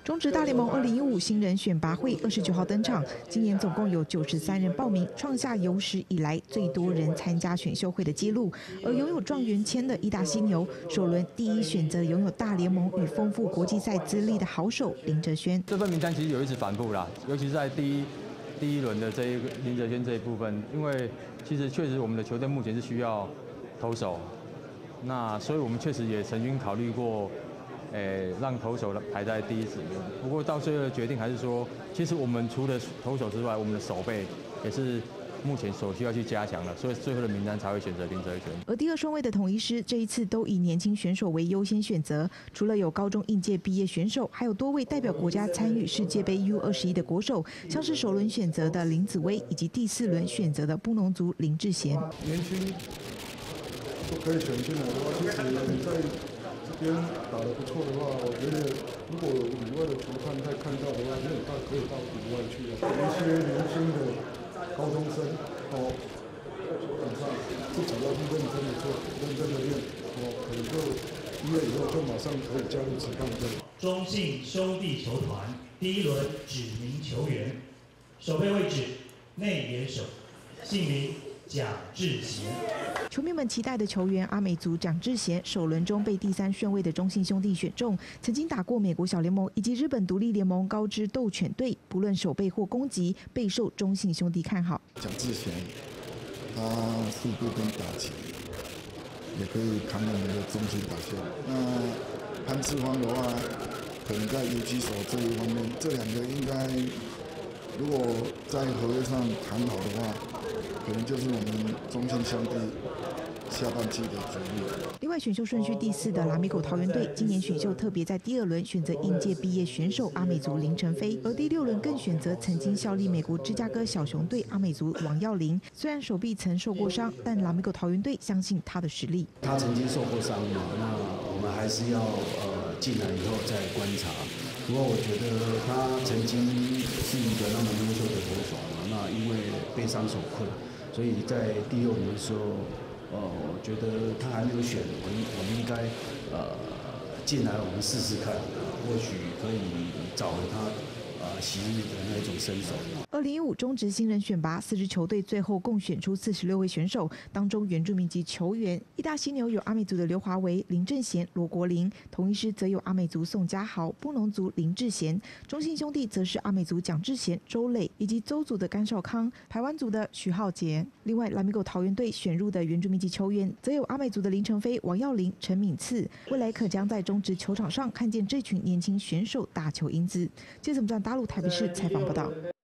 中职大联盟2015新人选拔会29号登场，今年总共有93人报名，创下有史以来最多人参加选秀会的纪录。而拥有状元签的义大犀牛，首轮第一选择拥有大联盟与丰富国际赛资历的好手林哲瑄。 这份名单其实有一直反复啦，尤其是在第一轮的这一个林哲瑄这一部分，因为其实确实我们的球队目前是需要投手，那所以我们确实也曾经考虑过。让投手排在第一指名。不过到最后的决定还是说，其实我们除了投手之外，我们的守备也是目前所需要去加强的，所以最后的名单才会选择林哲瑄。 而第二顺位的统一狮这一次都以年轻选手为优先选择，除了有高中应届毕业选手，还有多位代表国家参与世界杯 U21的国手，像是首轮选择的林子崴，以及第4轮选择的布农族林志贤。 年轻都可以选进来的话，其实你在这边打得不错的话，我觉得如果以外的球探在看到的话，那可以到国外去了。有一些年轻的高中生基本上自己要去认真的做，认真的练，可能就毕业以后就马上可以加入职棒队。 中信兄弟球团第一轮指名球员，守备位置内野手，姓名蒋志贤。 球迷们期待的球员阿美族蒋志贤，首轮中被第3顺位的中信兄弟选中，曾经打过美国小联盟以及日本独立联盟高知斗犬队，不论守备或攻击，备受中信兄弟看好。 蒋志贤，他速度跟打击也可以扛我们的中心打线。那潘志芳的话，可能在游击手这一方面，这2个应该如果在合约上谈好的话，可能就是我们中信兄弟下半季的主力。 另外，选秀顺序第4的拉米狗桃园队，今年选秀特别在第2轮选择应届毕业选手阿美族林承飞，而第6轮更选择曾经效力美国芝加哥小熊队阿美族王耀霖。虽然手臂曾受过伤，但拉米狗桃园队相信他的实力。 他曾经受过伤嘛，那我们还是要进来以后再观察。不过我觉得他曾经是一个那么优秀的投手嘛，那因为被伤所困，所以在第6轮的时候，我觉得他还没有选，我们应该进来我们试试看，或许可以找回他昔日的那种身手。 2015中职新人选拔4支球队最后共选出46位选手，当中原住民籍球员义大犀牛有阿美族的刘华维、林正贤、罗国林，同一师则有阿美族宋家豪、布农族林志贤，中信兄弟则是阿美族蒋志贤、周磊以及邹族的甘少康、排湾族的徐浩杰。另外，拉米狗桃园队选入的原住民籍球员则有阿美族的林承飞、王耀霖、陈敏次，未来可将在中职球场上看见这群年轻选手打球英姿。记者站大陆台北市采访报道。